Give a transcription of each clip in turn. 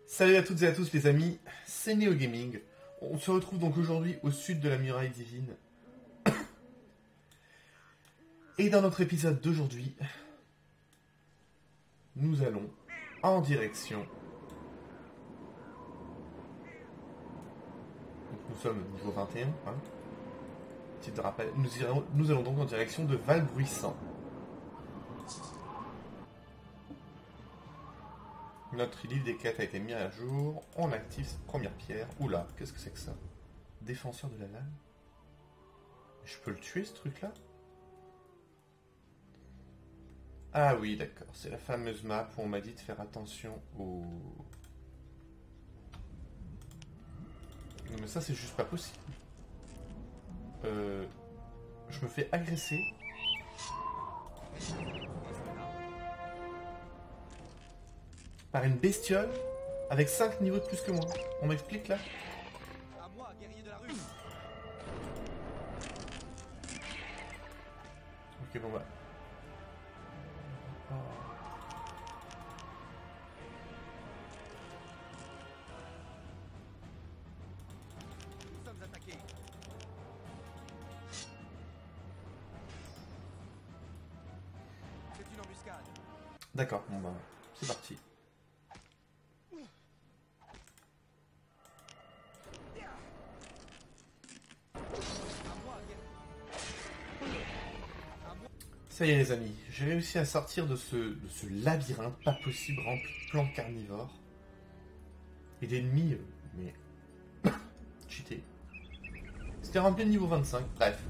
Salut à toutes et à tous les amis, c'est Neo Gaming. On se retrouve donc aujourd'hui au sud de la muraille divine. Et dans notre épisode d'aujourd'hui, nous allons en direction. Donc nous sommes au niveau 21, hein. Petit rappel, nous allons donc en direction de Valbruissant. Notre livre des quêtes a été mis à jour. On active cette première pierre. Oula, qu'est-ce que c'est que ça? Défenseur de la lame. Je peux le tuer ce truc là? Ah oui, d'accord. C'est la fameuse map où on m'a dit de faire attention aux... Non mais ça c'est juste pas possible. Je me fais agresser. Par une bestiole avec 5 niveaux de plus que moi. On m'explique là? À moi, guerrier de la rue. Ok, bon bah. Oh. Nous sommes attaqués. C'est une embuscade. D'accord, bon bah, c'est parti. Ça y est les amis, j'ai réussi à sortir de ce labyrinthe pas possible rempli de plantes carnivores. Et d'ennemis, mais... cheatés. C'était rempli de niveau 25, bref.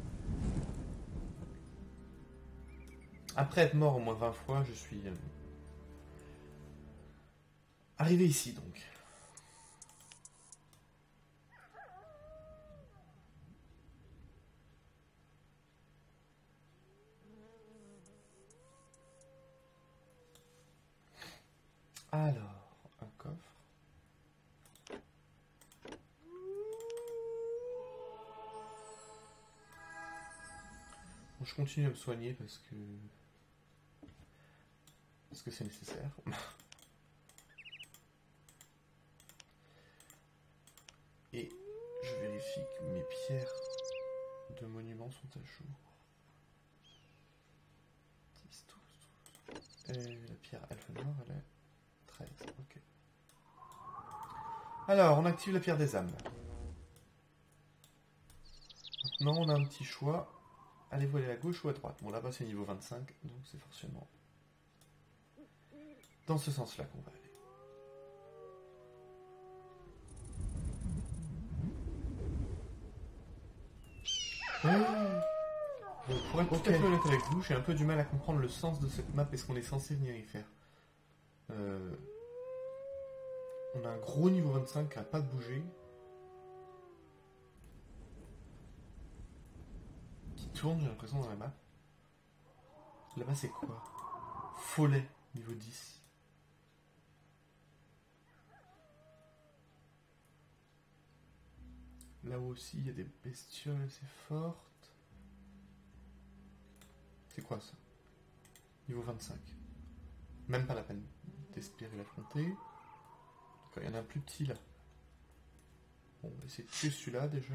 Après être mort au moins 20 fois, je suis... arrivé ici donc. Alors, un coffre. Bon, je continue à me soigner parce que c'est nécessaire. Et je vérifie que mes pierres de monument sont à jour. 10, 12, 12. Et la pierre alpha noire, elle est 13, ok. Alors, on active la pierre des âmes. Maintenant, on a un petit choix. Allez-vous aller à gauche ou à droite? Bon, là-bas, c'est niveau 25, donc c'est forcément dans ce sens-là qu'on va aller. Bon, pour être tout à fait honnête avec vous, j'ai un peu du mal à comprendre le sens de cette map et ce qu'on est censé venir y faire. On a un gros niveau 25 qui n'a pas bougé. Qui tourne, j'ai l'impression, dans la map. Là-bas, c'est quoi? Follet, niveau 10. Là aussi, il y a des bestioles assez fortes. C'est quoi ça? Niveau 25. Même pas la peine d'espérer l'affronter. D'accord, il y en a un plus petit là. Bon, on va essayer de tuer celui-là déjà.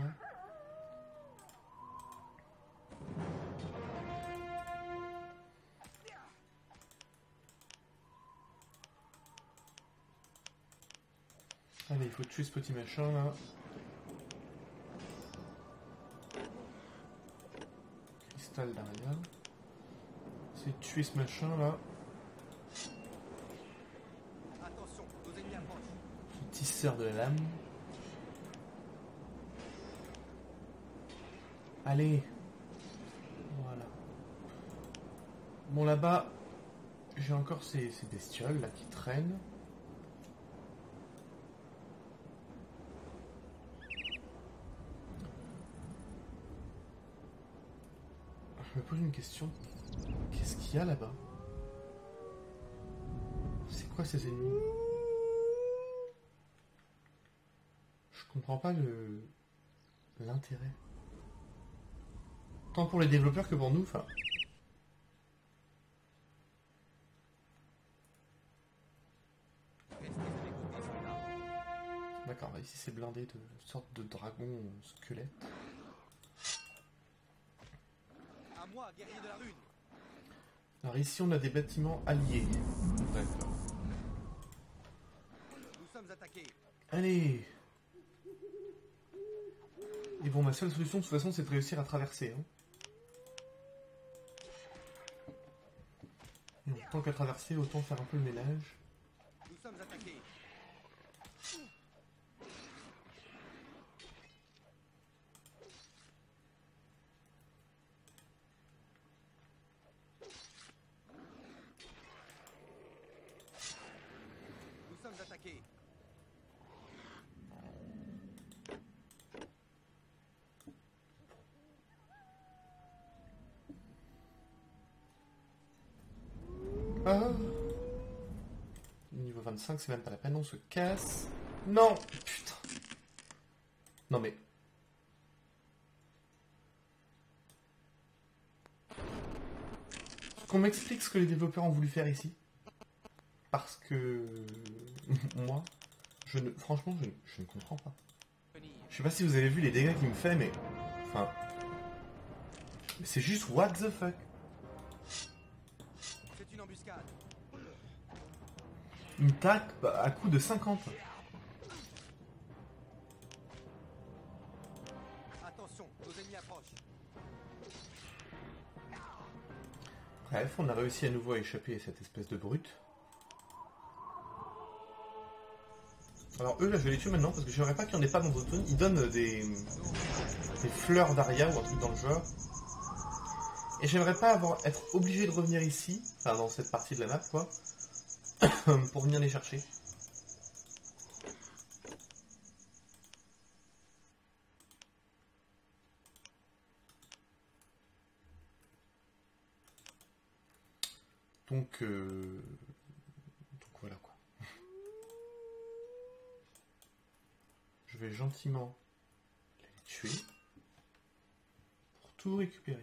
Allez, il faut tuer ce petit machin là. Cristal d'Aria. C'est de tuer ce machin là. Attention, nos ennemis approchent. Ce tisseur de la lame. Allez. Voilà. Bon là-bas, j'ai encore ces bestioles là qui traînent. Je me pose une question. Qu'est-ce qu'il y a là-bas? C'est quoi ces ennemis? Je comprends pas l'intérêt. Tant pour les développeurs que pour nous, enfin... Restez avec vos pièces. D'accord, ici c'est blindé de sortes de dragons squelettes. À moi, guerrier de la rune. Alors ici on a des bâtiments alliés. D'accord. Nous sommes attaqués. Allez. Et bon, ma seule solution de toute façon c'est de réussir à traverser. Hein. Donc, tant qu'à traverser, autant faire un peu le ménage. Nous sommes attaqués. Nous sommes attaqués. Ah. Niveau 25, c'est même pas la peine, on se casse. Non. Putain. Non mais... Qu'on m'explique ce que les développeurs ont voulu faire ici. Parce que... moi, franchement, je ne comprends pas. Je sais pas si vous avez vu les dégâts qu'il me fait, mais... Enfin... C'est juste what the fuck. C'est une embuscade. Il me tape à coup de 50. Attention, nos ennemis approchent. Bref, on a réussi à nouveau à échapper à cette espèce de brute. Alors eux, là, je vais les tuer maintenant, parce que j'aimerais pas qu'il n'y en ait pas dans d'autres zones. Ils donnent des fleurs d'Aria ou un truc dans le genre. Et j'aimerais pas être obligé de revenir ici, enfin dans cette partie de la map, quoi, pour venir les chercher. Donc voilà quoi. Je vais gentiment les tuer pour tout récupérer.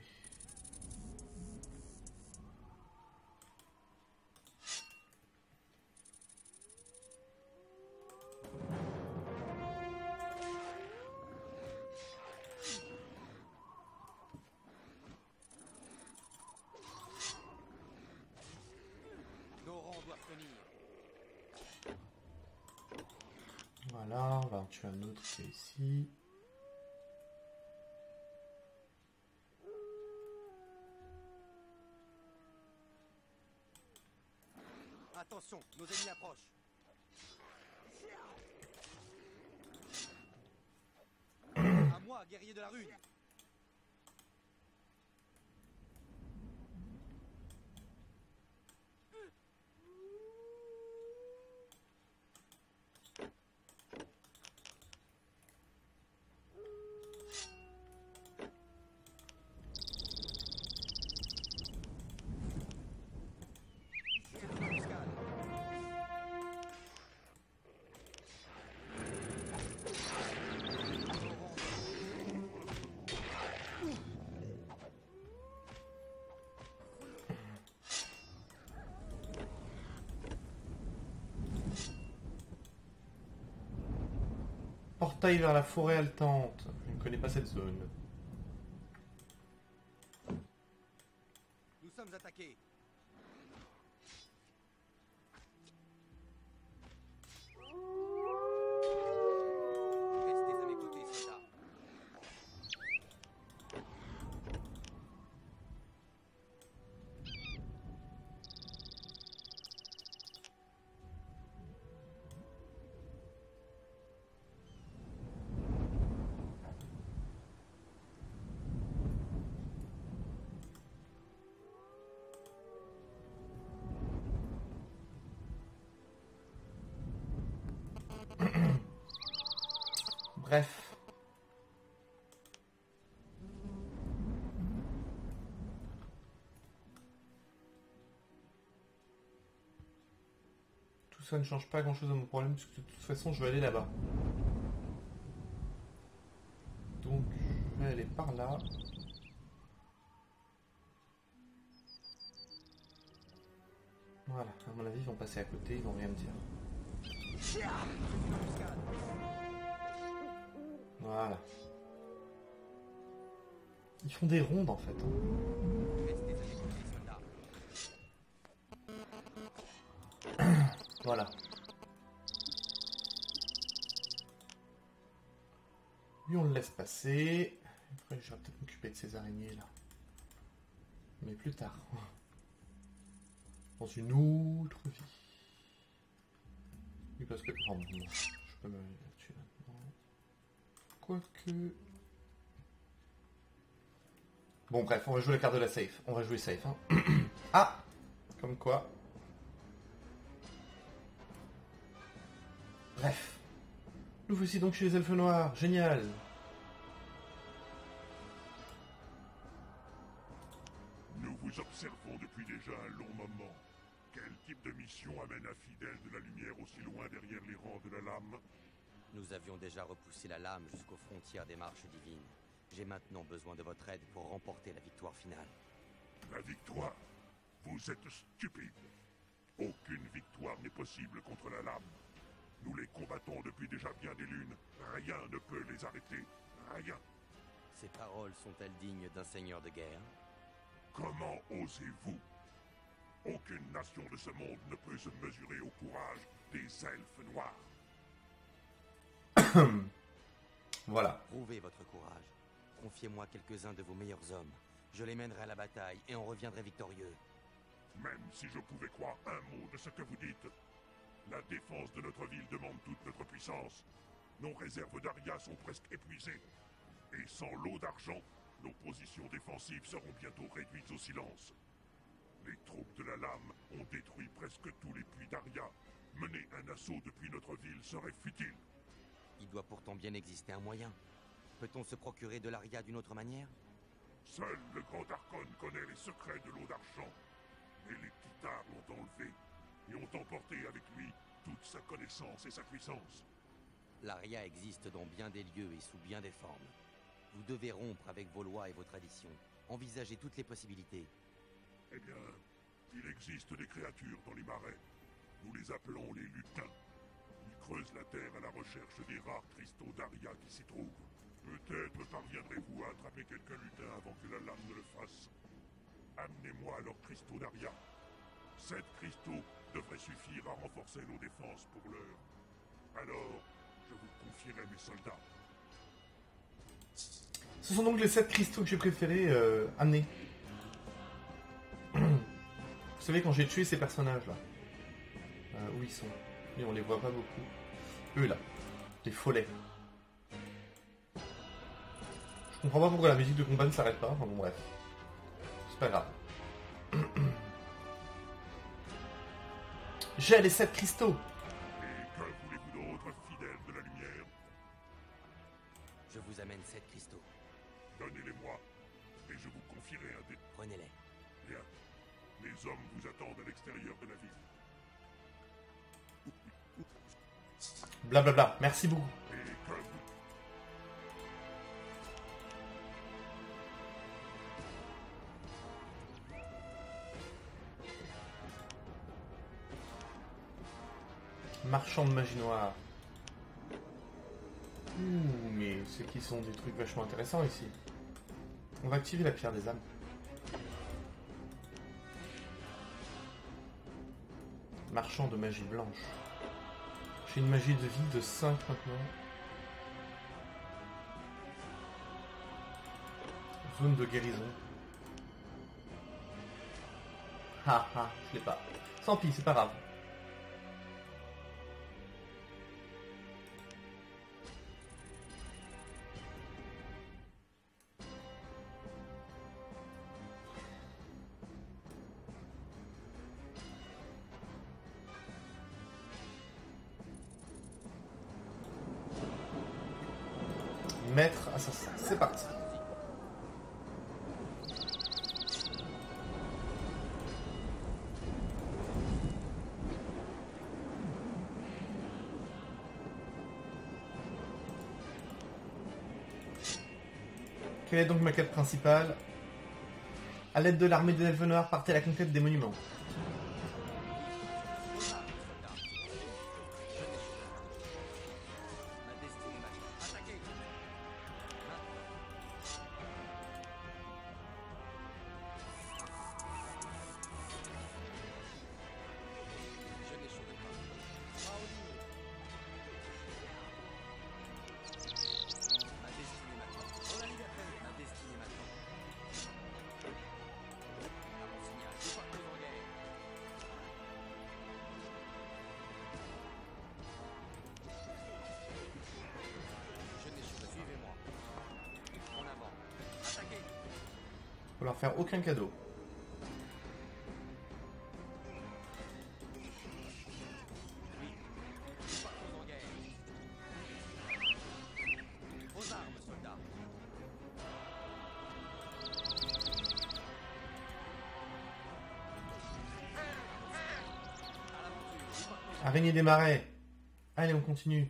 Nos rangs doivent tenir. Voilà, on va en tuer un autre qui est ici. Attention, nos ennemis approchent. À moi, guerrier de la rune. C'est une embuscade. Nos rangs Portail vers la forêt haletante. Je ne connais pas cette zone. Nous sommes attaqués. Restez à mes côtés, soldats. Bref. Tout ça ne change pas grand-chose à mon problème, puisque de toute façon, je vais aller là-bas. Donc, je vais aller par là. Voilà, à mon avis, ils vont passer à côté, ils vont rien me dire. C'est une embuscade. Voilà. Ils font des rondes en fait. Hein. Restez à mes côtés, soldats. Voilà. Lui on le laisse passer. Après je vais peut-être m'occuper de ces araignées là. Mais plus tard. Dans une autre vie. Oui parce que... Oh, bon, je peux me mettre là-dessus maintenant. Quoique... Bon bref, on va jouer la carte de la safe. On va jouer safe. Hein. Ah, comme quoi. Bref. Nous voici donc chez les elfes noirs. Génial. Nous vous observons depuis déjà un long moment. Quel type de mission amène un fidèle de la lumière aussi loin derrière les rangs de la lame? Nous avions déjà repoussé la lame jusqu'aux frontières des marches divines. J'ai maintenant besoin de votre aide pour remporter la victoire finale. La victoire? Vous êtes stupide. Aucune victoire n'est possible contre la lame. Nous les combattons depuis déjà bien des lunes. Rien ne peut les arrêter. Rien. Ces paroles sont-elles dignes d'un seigneur de guerre? Comment osez-vous? Aucune nation de ce monde ne peut se mesurer au courage des elfes noirs. Voilà. Prouvez votre courage. Confiez-moi quelques-uns de vos meilleurs hommes. Je les mènerai à la bataille et on reviendrai victorieux. Même si je pouvais croire un mot de ce que vous dites, la défense de notre ville demande toute notre puissance. Nos réserves d'Aria sont presque épuisées. Et sans l'eau d'argent, nos positions défensives seront bientôt réduites au silence. Les troupes de la lame ont détruit presque tous les puits d'Aria. Mener un assaut depuis notre ville serait futile. Il doit pourtant bien exister un moyen. Peut-on se procurer de l'Aria d'une autre manière? Seul le grand Archon connaît les secrets de l'eau d'argent. Et les Kitars l'ont enlevé et ont emporté avec lui toute sa connaissance et sa puissance. L'Aria existe dans bien des lieux et sous bien des formes. Vous devez rompre avec vos lois et vos traditions. Envisagez toutes les possibilités. Eh bien, il existe des créatures dans les marais. Nous les appelons les lutins. Ils creusent la terre à la recherche des rares cristaux d'Aria qui s'y trouvent. Peut-être parviendrez-vous à attraper quelques lutins avant que la lame ne le fasse. Amenez-moi leurs cristaux d'Aria. 7 cristaux devraient suffire à renforcer nos défenses pour l'heure. Alors, je vous confierai mes soldats. Ce sont donc les 7 cristaux que j'ai préféré amener. Vous savez, quand j'ai tué ces personnages-là, où ils sont? Et on les voit pas beaucoup. Eux là, les follets. Je comprends pas pourquoi la musique de combat ne s'arrête pas. Enfin bon, bref. C'est pas grave. J'ai les 7 cristaux. Et que voulez-vous d'autre, fidèles de la lumière? Je vous amène 7 cristaux. Donnez-les-moi, et je vous confierai un des... Prenez-les. Bien. Les hommes vous attendent à l'extérieur de la ville. Blablabla. Merci beaucoup. Et que vous... Marchand de magie noire. Mais c'est qui sont des trucs vachement intéressants ici. On va activer la pierre des âmes. Marchand de magie blanche. J'ai une magie de vie de 5 maintenant. Zone de guérison. Ah ah, je l'ai pas. Tant pis, c'est pas grave. Maître assassin, c'est parti. Quelle est donc ma quête principale? À l'aide de l'armée des Elfes Noirs, partez à la conquête des monuments. Ma destinée m'attend. Attaquez! peut leur faire aucun cadeau. Partons en guerre. Aux armes, soldats. À l'aventure. Araignée des marais. Allez, on continue.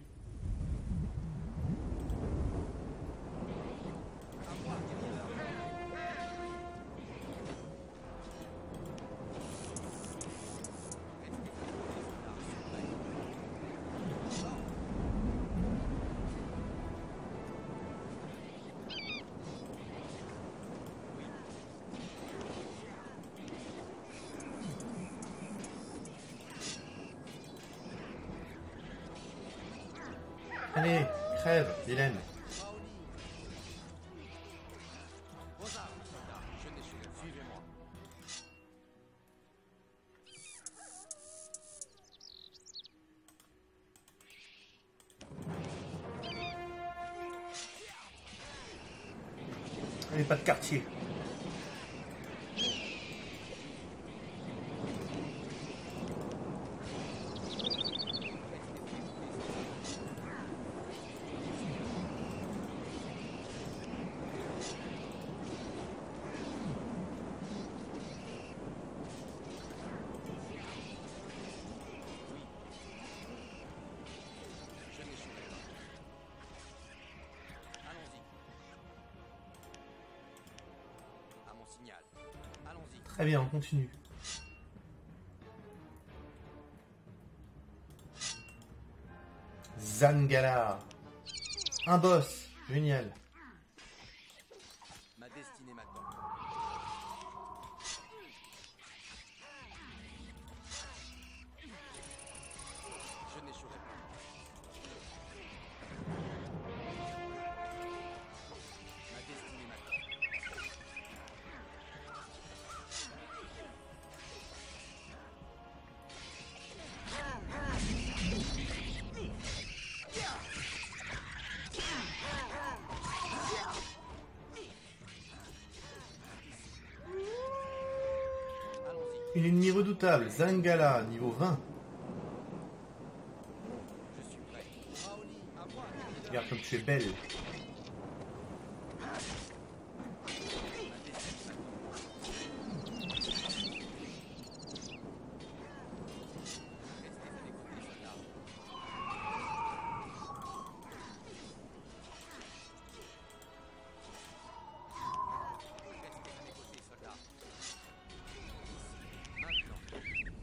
Allez, crève, Hélène. Aux armes, soldats. Je n'échouerai pas. Suivez-moi. Allez, pas de quartier. Je n'échouerai pas. Allons-y. À mon signal. Allons-y. Très bien, on continue. Zangala. Un boss. Génial. Ma destinée m'attend. Je n'échouerai pas. Ma destinée m'attend. Allons-y. Une ennemie redoutable. Zangala, niveau 20. Je suis prêt. Raoli, à moi. Regarde comme tu es belle. Ma destinée m'attend. Restez avec vous, les soldats. Restez à mes côtés, soldats. Maintenant.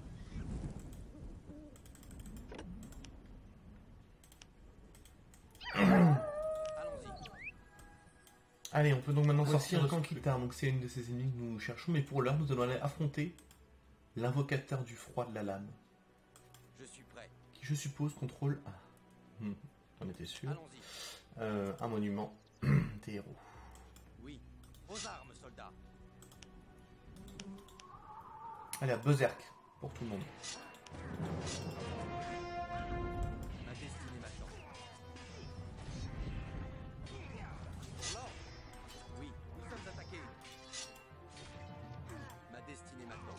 Allons-y. Allez, on peut donc maintenant Voici sortir un de camp Kankitar. Donc c'est une de ces ennemis que nous cherchons. Mais pour l'heure, nous allons aller affronter l'invocateur du froid de la lame. Je suis prêt. Qui, je suppose, contrôle... Ah, on était sûr. Allons-y. Un monument des héros. Oui. Aux armes, soldats. Allez, à Berserk, pour tout le monde. Ma destinée m'attend. Pour l'ordre. Oui, nous sommes attaqués. Ma destinée m'attend.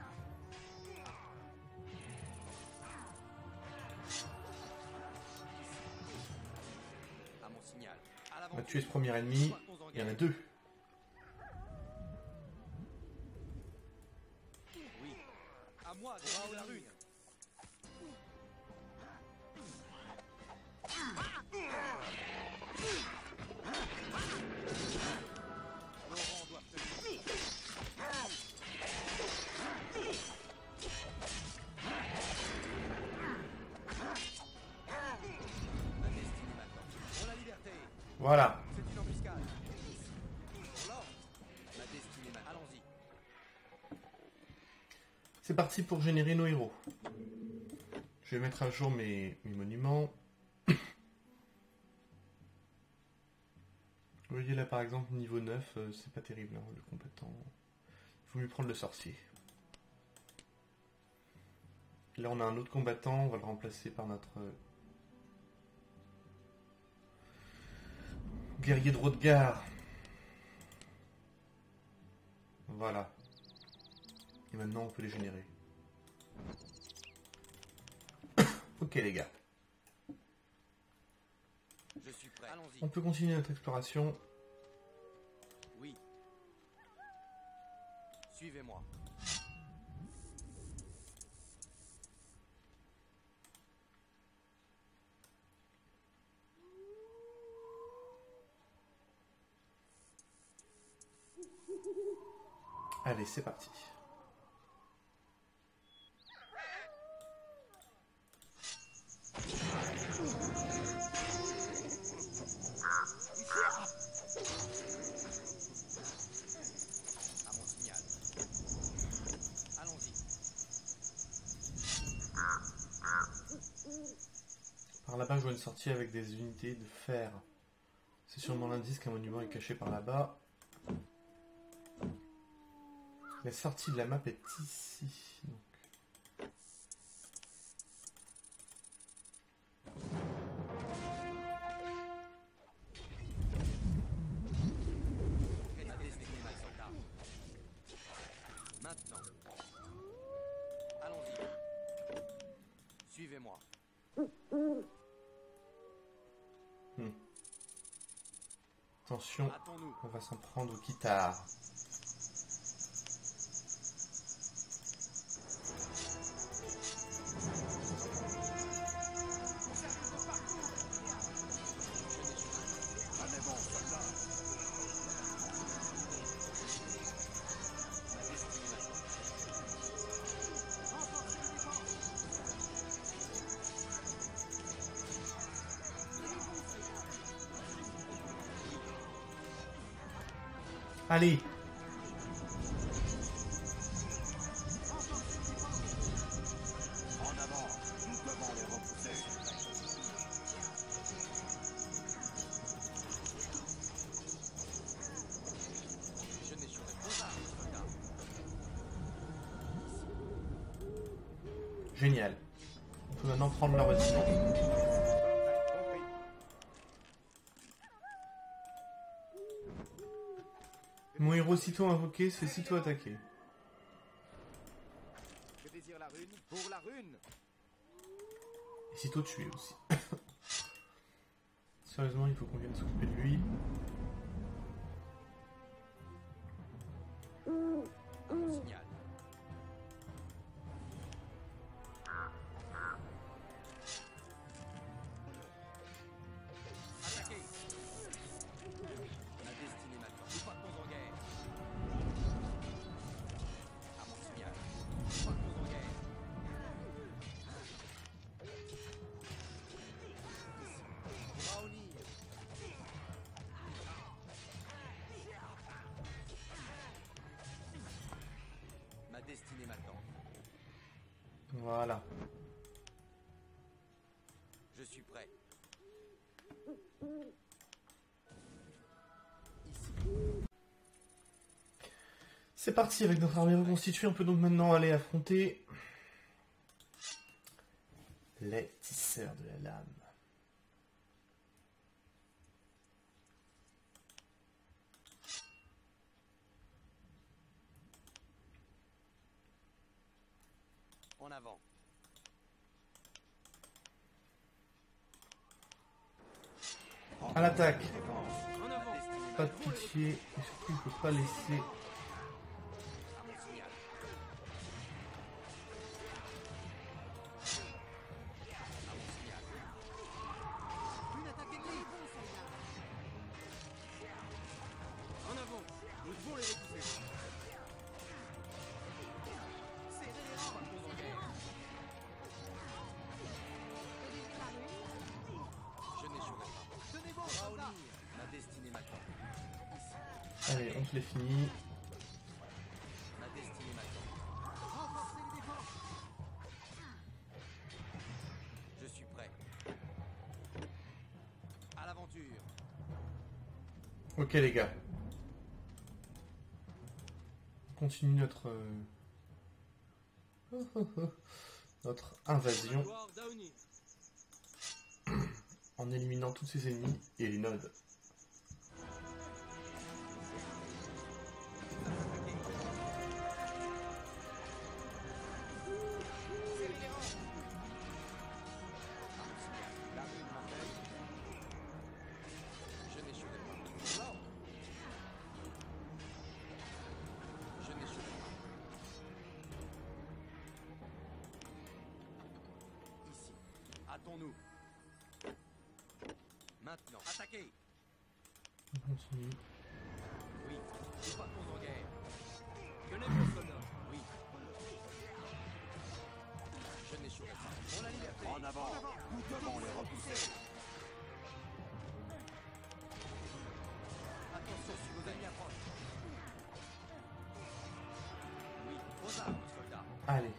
À mon signal. À On l'avant. va tuer ce premier ennemi. Il y en a deux. Oui. À moi de gagner la rune. Nos rangs doivent tenir. Ma destinée m'attend. Pour la liberté. Voilà. C'est une embuscade. Pour l'ordre. Ma destinée m'attend. Allons-y. C'est parti pour générer nos héros. Je vais mettre à jour mes monuments. Vous voyez là par exemple niveau 9, c'est pas terrible hein, le combattant. Il faut mieux prendre le sorcier. Là on a un autre combattant, on va le remplacer par notre guerrier de Hrothgar. Voilà. Et maintenant, on peut les générer. Ok, les gars. Je suis prêt. Allons-y. On peut continuer notre exploration. Oui. Suivez-moi. Allez, c'est parti. À mon signal. Allons-y. Par là-bas, je vois une sortie avec des unités de fer. C'est sûrement l'indice qu'un monument est caché par là-bas. La sortie de la map est ici. Donc. Maintenant. Allons-y. Suivez-moi. Attention, Hâtons-nous. on va s'en prendre au guitare. Allez! En avant. Nous devons les repousser. Je n'échouerai pas, soldat. Génial. On peut maintenant prendre leur bâtiment. Compris. Mon héros sitôt invoqué, c'est sitôt attaqué. Que désire la rune? Pour la rune. Et sitôt tué aussi. Sérieusement, il faut qu'on vienne s'occuper de lui. À mon signal. Attaquez. La destinée m'attend. Nous partons en guerre. À mon signal. Nous partons en guerre. Raoni. Ma destinée m'attend. Voilà. Je suis prêt. C'est parti avec notre armée reconstituée. On peut donc maintenant aller affronter les tisseurs de la lame. En avant. À l'attaque. En avant. Pas de pitié. Et surtout, il ne faut pas laisser... À mon signal. À mon signal. Une attaque ennemie. En avant. Nous devons les repousser. Serrez les rangs. Partons en guerre. Je n'échouerai pas. Tenez bon, soldats. Ma destinée m'attend. Allez, on se les finit. Ma destinée m'attend. Renforcez les défenses. Je suis prêt. À l'aventure. Ok les gars. On continue notre... notre invasion Gloire d'Aoni. en éliminant tous ses ennemis et les nodes. Hâtons-nous. Maintenant, attaquez. On continue. Oui, nous partons en guerre. Tenez vos soldats. Oui. Je n'échouerai pas. Pour la liberté. En avant. Nous devons les repousser. Attention si vos ennemis approchent. Oui, aux armes, soldats. Allez.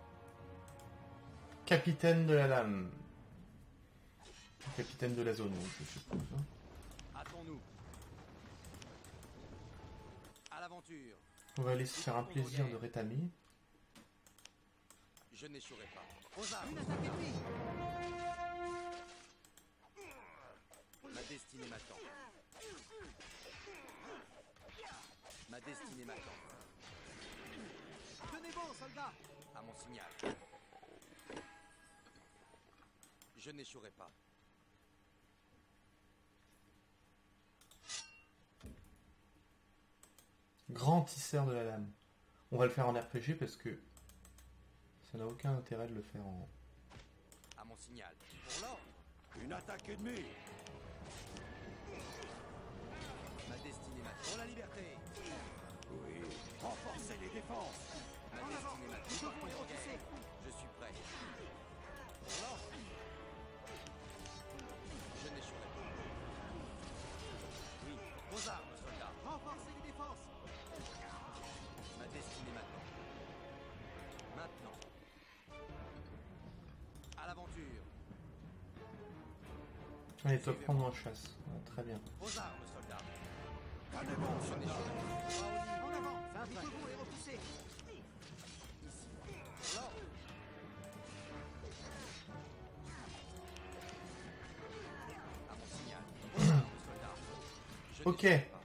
Capitaine de la lame. Capitaine de la zone, je suppose. Hein. Hâtons-nous. À l'aventure. On va aller se faire un plaisir de rétamer. Je n'échouerai pas. Aux armes. Une attaque ennemie. Ma destinée m'attend. Ma destinée m'attend. Tenez bon, soldats. À mon signal. Je n'échouerai pas. Grand tisseur de la lame. On va le faire en RPG parce que ça n'a aucun intérêt de le faire en... À mon signal. Pour l'ordre. Une attaque ennemie. Ma destinée m'attend. Pour la liberté. Oui. Renforcez les défenses. Ma En avant. destinée m'attend. Nous devons les En guerre. repousser. Je suis prêt. Pour l'ordre. Je n'échouerai pas. Oui. Aux armes, soldats. Renforcez les défenses. Ma destinée m'attend. Maintenant. À l'aventure. Allez, toi prendre en chasse. Ouais, très bien. Aux armes, soldats. Allez bon, Je soldats. n'échouerai pas. En avant. Nous devons les repousser. Ici. Pour l'ordre. À mon signal. Aux armes, soldats. Je Ok. n'échouerai pas.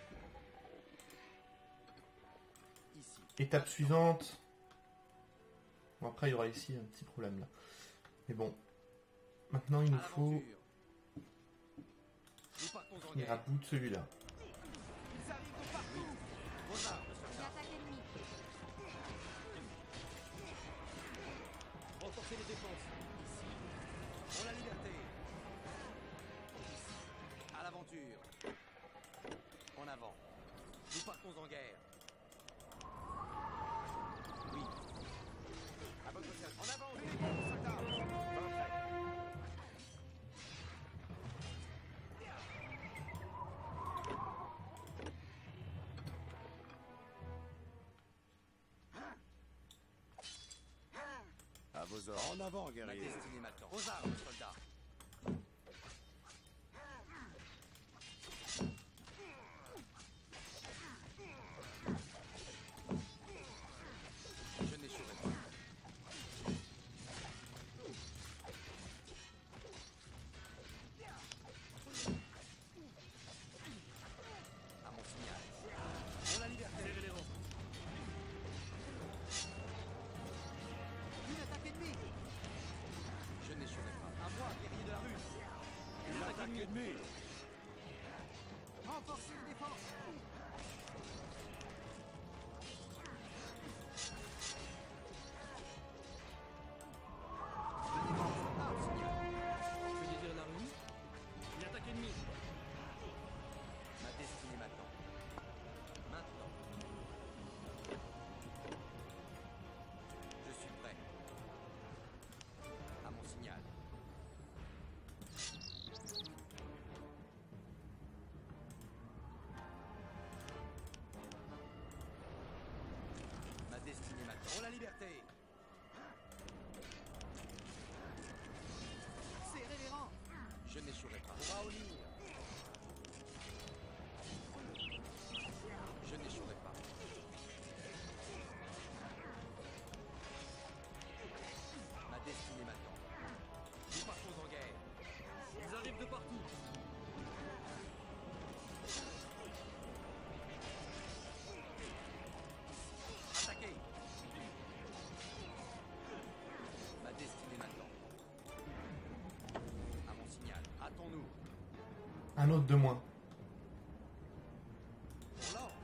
Ici. Étape suivante. Bon, après, il y aura ici un petit problème là. Mais bon. Maintenant, il nous À faut l'aventure. Nous partons en tenir à guerre. bout de celui-là. Ils arrivent de partout. Aux armes, soldats. Attaque ennemie. Renforcez les défenses. Ici. Pour la liberté. Ici. À l'aventure. En avant. Nous partons en guerre. Oui. À votre service. En avant, tenez bon, soldats. Parfait. À vos ordres. En avant, Ma guerrier. destinée m'attend. Aux armes, soldats. Je n'échouerai pas. À mon signal. Pour la liberté. Serrez les rangs. Une attaque ennemie. Je n'échouerai pas. À moi, guerrier de la rue. Une attaque ennemie. Renforcez les défenses. À mon signal. Que désire la rue? Une attaque ennemie. Ma destinée m'attend. Maintenant. Je suis prêt. À mon signal. Ma destinée m'attend. Pour la liberté. Serrez les rangs. Je n'échouerai pas. Pour Raolir. Je n'échouerai pas. Ma destinée m'attend. Nous partons en guerre. Ils arrivent de partout. Attaquez. Ma destinée m'attend. À mon signal. Hâtons-nous. Un autre de moins. Pour l'ordre.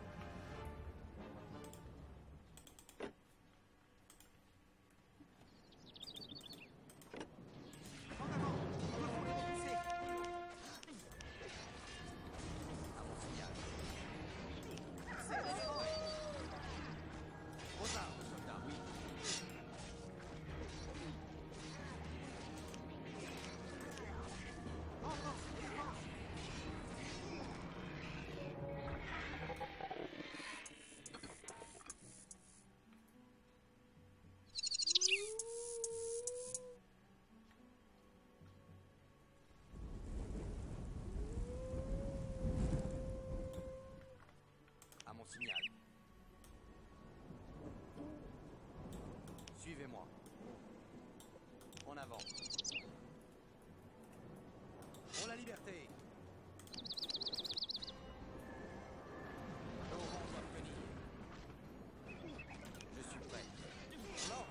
En liberté. Nos rangs doivent tenir. Je suis prêt. Non.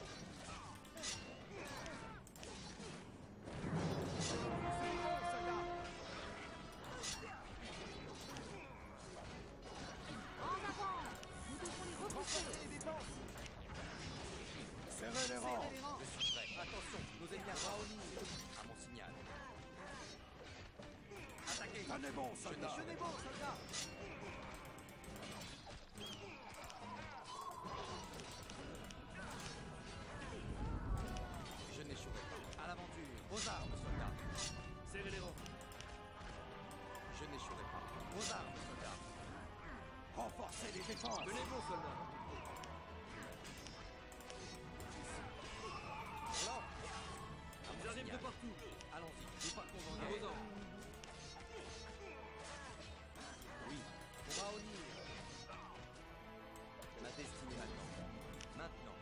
Serrez les rangs. Je suis prêt. Attention, nos ennemis raonis. À mon signal. Attaquez. Tenez bon, soldat. Tenez bon, soldat. Je n'échouerai pas. À l'aventure. Aux armes, soldats. Serrez les rangs. Je n'échouerai pas. Aux armes, soldats. Renforcez les défenses. Tenez bon, soldats. Alors, Ils arrivent de partout. allons-y. Nous partons en À guerre. vos ordres. Oui, pour raonir. Ma destinée maintenant. Maintenant.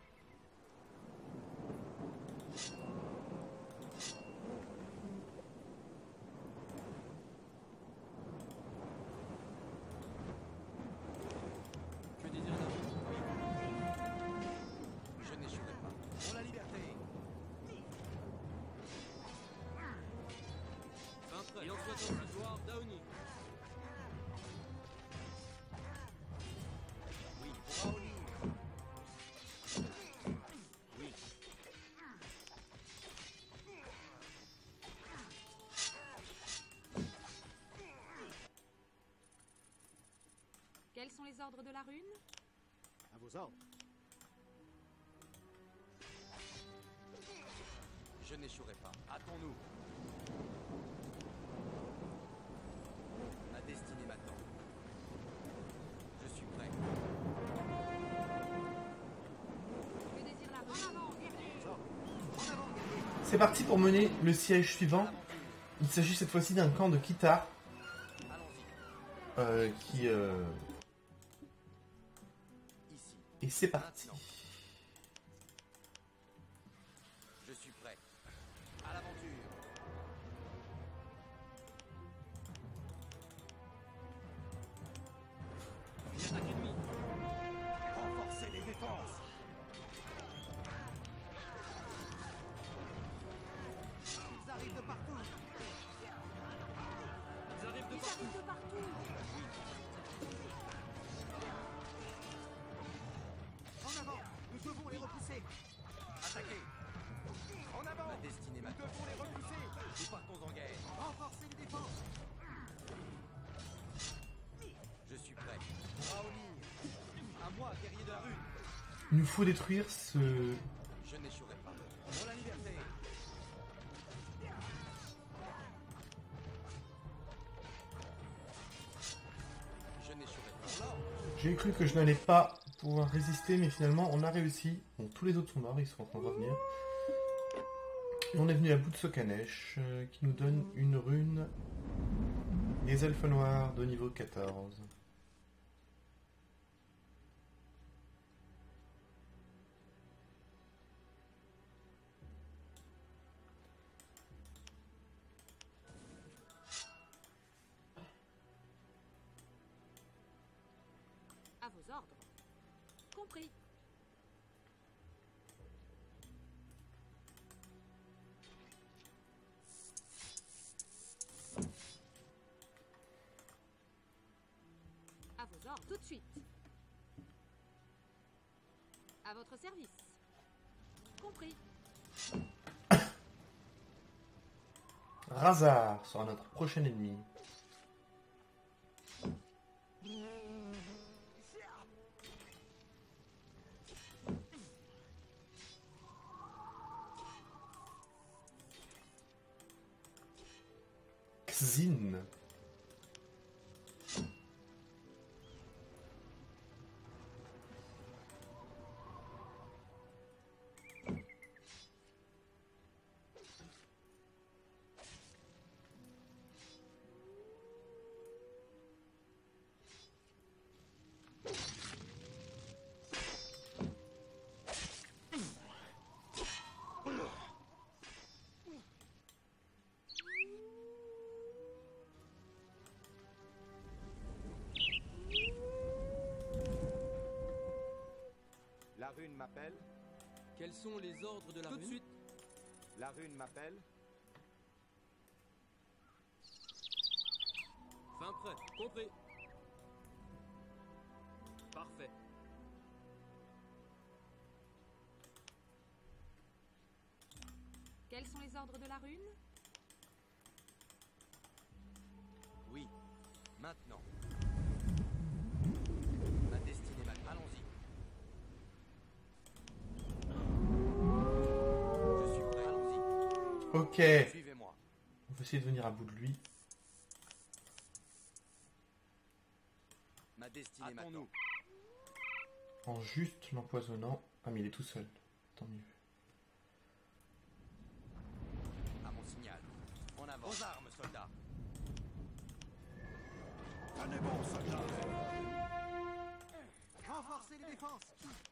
Que désire l'armée? Je n'échouerai pas. Pour la liberté. Fin prêt. Il en soit ainsi. Gloire d'Aoni. Oui, pour raonir. Oui. Quels sont les ordres de la rune? À vos ordres. Je n'échouerai pas. Hâtons-nous. Ma destinée m'attend. Je suis prêt. Que désire la rune? En avant, guerrier! C'est parti pour mener le siège suivant. Il s'agit cette fois-ci d'un camp de Kitar Allons-y. qui... Ici. Et c'est parti. Maintenant. Je suis prêt. À l'aventure. Une attaque ennemie. Renforcez les défenses. Ils arrivent de partout. Ils arrivent de Ils partout. arrivent de partout! En avant. Nous devons les repousser. Attaquez. En avant. Ma destinée m'attend. Nous devons les repousser. Nous partons en guerre. Renforcez les défenses. Je suis prêt. Raolir. À moi, guerrier de la rue. Il nous faut détruire ce... Je n'échouerai pas. Pour la liberté. Je n'échouerai pas. L'ordre. J'ai cru que je n'allais pas pouvoir résister, mais finalement on a réussi. Bon, tous les autres sont morts, ils sont en train de revenir. Et on est venu à bout de Sokanesh, qui nous donne une rune des elfes noirs de niveau 14. À vos ordres. Compris. À vos ordres, tout de suite. À votre service. Compris. Razar sera notre prochain ennemi. Xin. rune m'appelle. Quels sont les ordres de la rune? Tout de suite. La rune m'appelle. Fin prêt. Compris. Parfait. Quels sont les ordres de la rune? Oui. Maintenant. Ma destinée m'appelle. Allons-y. Je suis prêt. Allons-y. Ok. Suivez-moi. On va essayer de venir à bout de lui. Ma destinée m'attend. En juste l'empoisonnant. Ah mais il est tout seul. Tant mieux. À mon signal. En avant. Aux armes, soldats. Tenez bon, soldat. Renforcez les défenses.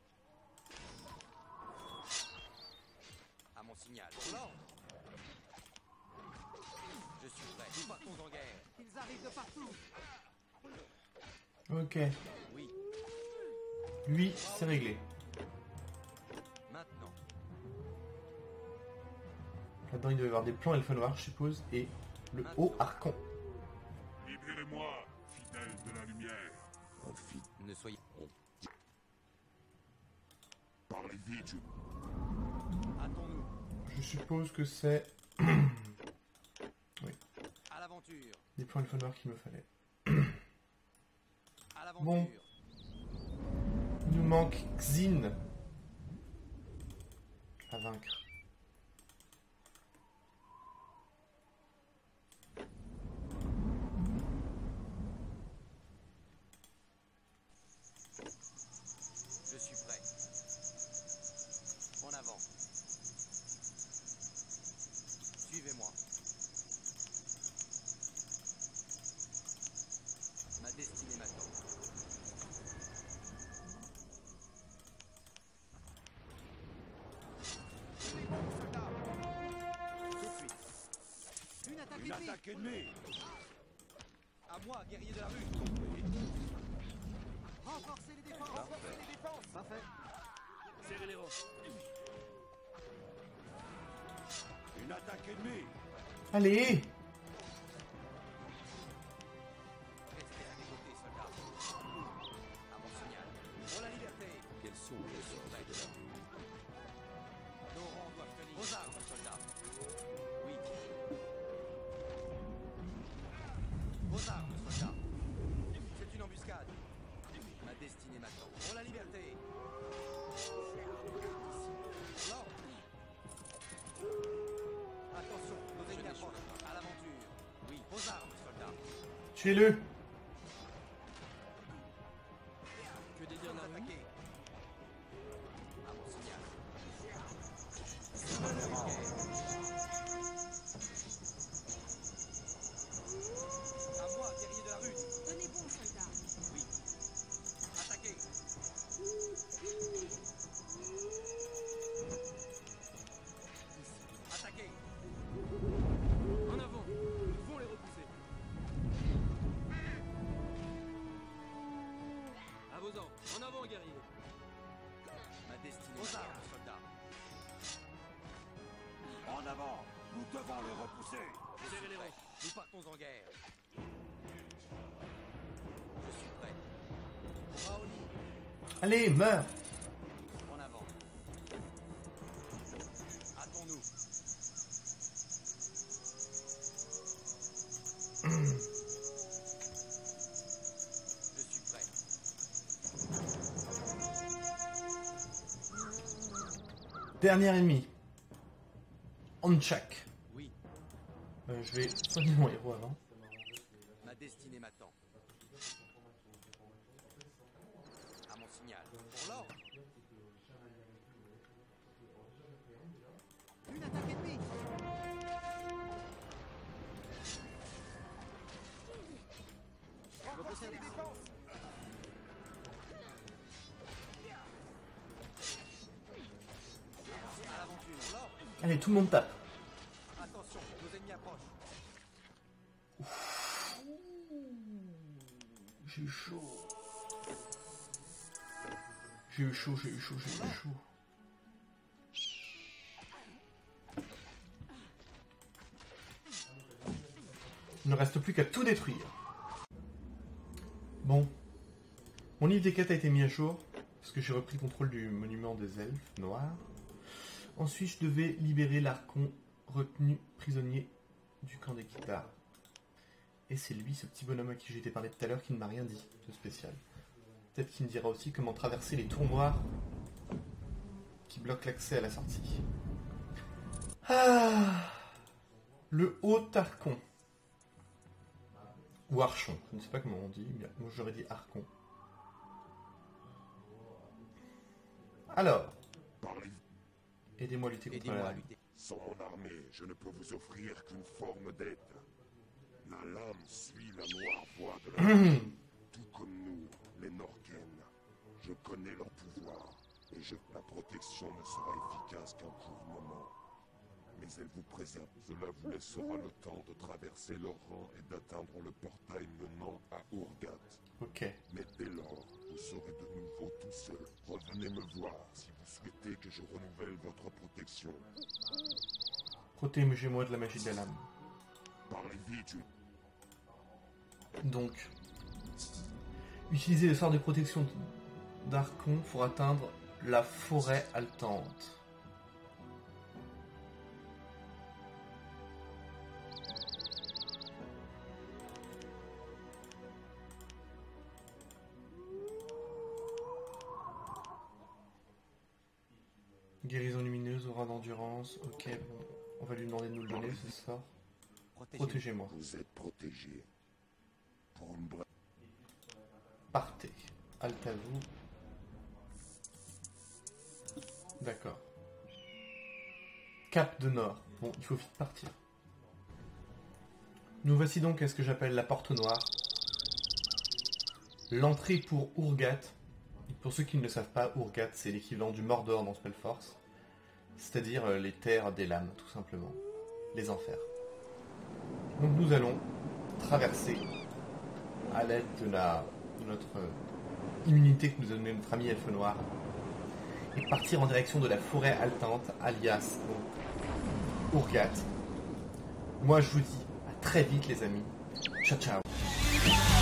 À mon signal. Pour l'ordre. Je suis prêt. Nous partons en guerre. Ils arrivent de partout. Ok. Oui. Lui, c'est réglé. Maintenant. Là-dedans, il doit y avoir des plans elfe noir, je suppose, et le haut archon. Libérez-moi, fidèles de la lumière. Ne soyez. Parlez vite, Hâtons-nous. Je suppose que c'est À l'aventure. des plans elfe noir qu'il me fallait. À l'aventure. Bon. Il nous manque Xin à vaincre. Je suis prêt. En avant. Suivez-moi. Ma destinée m'attend. Tout de suite. Une attaque Une attaque ennemie. À moi, guerrier de la rue. Renforcez les défenses. Renforcez les défenses. Parfait. Serrez les rangs. Une attaque ennemie. Allez! Restez à mes côtés, soldats. À mon signal. Pour la liberté. Quels sont les soldats de la rue? Nos rangs doivent tenir. Aux armes, soldats. Oui. Aux armes, soldats. C'est une embuscade. Ma destinée m'attend. Pour la liberté. L'ordre. Attention, nos ennemis approchent. À l'aventure. Oui. Aux armes, soldats. Tuez-le! Que désire la rune? Attaquez. À mon signal. À moi, guerrier de la rue. Tenez bon, soldats. Oui. Attaquez. Attaquez. En avant. Nous devons les repousser. À vos ordres. En avant, guerrier. Ma destinée. Aux armes, soldats. En avant. Nous devons les repousser. Serrez les rangs. Nous partons en guerre. Je suis prêt. Raoni, Allez, meurs! en avant. Hâtons-nous. Je suis prêt. Dernier ennemi. Onchak. Oui, Je vais soigner mon héros avant. ma destinée m'attend. À mon signal. Pour l'ordre. Une attaque ennemie. Repoussez les défenses. À l'aventure. L'ordre. Allez, tout le monde tape. Attention, nos ennemis approchent. J'ai chaud. J'ai eu chaud. Il ne reste plus qu'à tout détruire. Bon. Mon livre des quêtes a été mis à jour, parce que j'ai repris le contrôle du monument des elfes noirs. Ensuite, je devais libérer l'Archon retenu prisonnier du camp des Kitars. Et c'est lui, ce petit bonhomme à qui j'ai été parlé tout à l'heure, qui ne m'a rien dit de spécial. Peut-être qu'il me dira aussi comment traverser les tours noirs qui bloquent l'accès à la sortie. Ah, le haut Archon. Ou Archon, je ne sais pas comment on dit, mais moi j'aurais dit Archon. Alors, aidez-moi à lutter contre la lame. Sans mon armée, je ne peux vous offrir qu'une forme d'aide. La lame suit la noire voie de la vie. Tout comme nous, les Norken. Je connais leur pouvoir, et la protection ne sera efficace qu'un court moment. Mais elle vous préserve. Cela vous laissera le temps de traverser leur rang et d'atteindre le portail menant à Urgat. Ok. Mais dès lors, vous serez de nouveau tout seul. Revenez me voir si vous souhaitez que je renouvelle votre protection. Protégez-moi de la magie de la lame. Parlez vite. Donc, utilisez le sort de protection d'Archon pour atteindre la forêt haletante. Guérison lumineuse, aura d'endurance. Ok, bon, on va lui demander de nous le donner ce sort. Protégez-moi. Vous êtes protégé. Pour une brève. Partez. Halte à vous. D'accord. Cap de Nord. Bon, il faut vite partir. Nous voici donc à ce que j'appelle la Porte Noire. L'entrée pour Urgat. Pour ceux qui ne le savent pas, Urgat, c'est l'équivalent du Mordor dans Spellforce. C'est-à-dire les terres des lames, tout simplement. Les enfers. Donc nous allons traverser à l'aide de notre immunité que nous a donnée notre ami Elfe Noir et partir en direction de la forêt haletante, alias donc, Urgat. Moi je vous dis à très vite les amis. Ciao ciao.